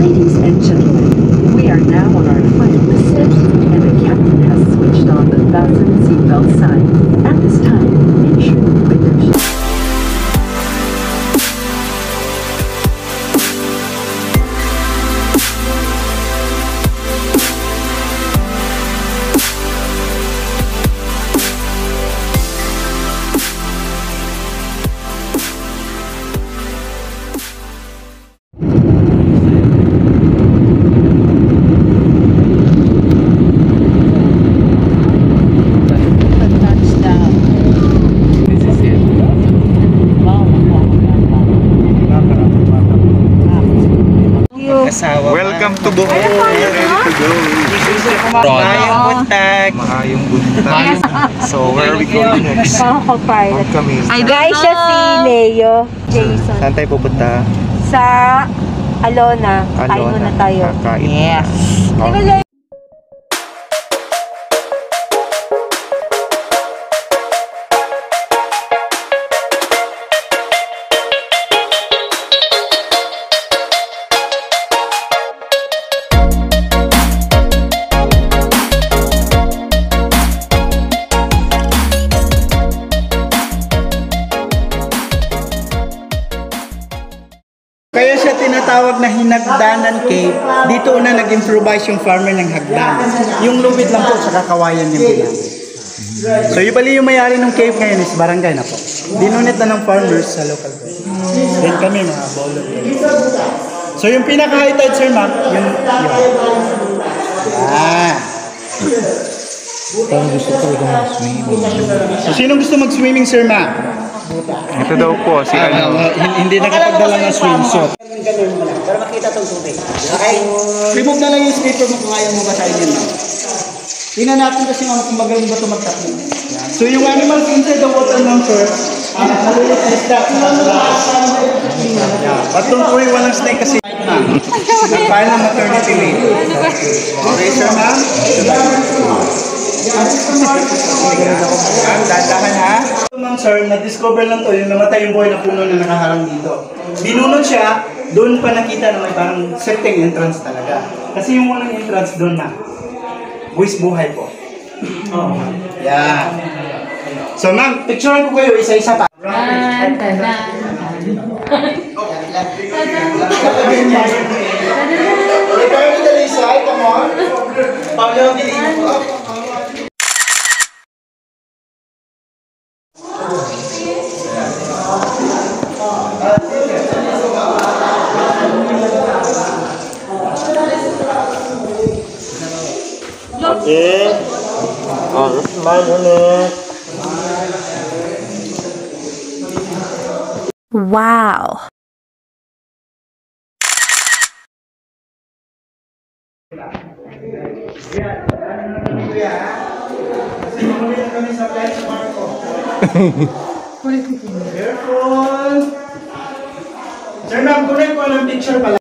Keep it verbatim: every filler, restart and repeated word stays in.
Ladies and gentlemen, we are now on our final descent, and the captain has switched on the fasten seatbelt sign. At this time, make sure the window should... Welcome to Bohol. Ready to go. Mahayong buntag. Mahayong buntag. So where are we going next? Pilot. Kami. Ay, guys, siya si Leo Jason. Saan tayo pupunta? Sa Alona. Kain muna tayo. Kakain. Yes. Okay. Kaya siya tinatawag na Hinagdanan Cave. Dito una nag-improvise yung farmer ng hagdan. Yung lubid lang po sa kakawayan yung ginamit. So yung bali yung mayari ng cave ngayon is barangay na po. Dinunit na ng farmers sa local government. Then kami mga bolo. So yung pinaka-high tide, sir ma'am, yung yun. Ah. Parang gusto ko ito mag-swimming. So sinong gusto mag-swimming, sir ma'am? Ito daw po, si ano. Uh, hindi nakapagdala ng swimsuit. Ganun mo lang, para makita itong tubig. Okay? Remove na lang yung slipper mo kung ayaw mo basahin yun. Tingnan natin kasi mga kung magaling ba ito magtakbo. So yung animals inside the water lang, sir, uh, nalulit na isda. But don't worry, walang snake kasi ma'am. Nag-file ng maternity leave. Okay, sir ma'am? Dadahan ha? Ma'am sir, na-discover lang to, yung namatay yung buhay na puno na nakaharang dito. Binunod siya, doon pa nakita na may parang setting entrance talaga. Kasi yung walang entrance doon na. Buwis buhay po. Oh. Yeah. So ma'am, picturean ko kayo isa-isa pa. Return to the side, come on. Pablo, dito. Okay. Oh, smile ulit. Wow. Careful. Sir ma'am, kunin ko ng picture pala.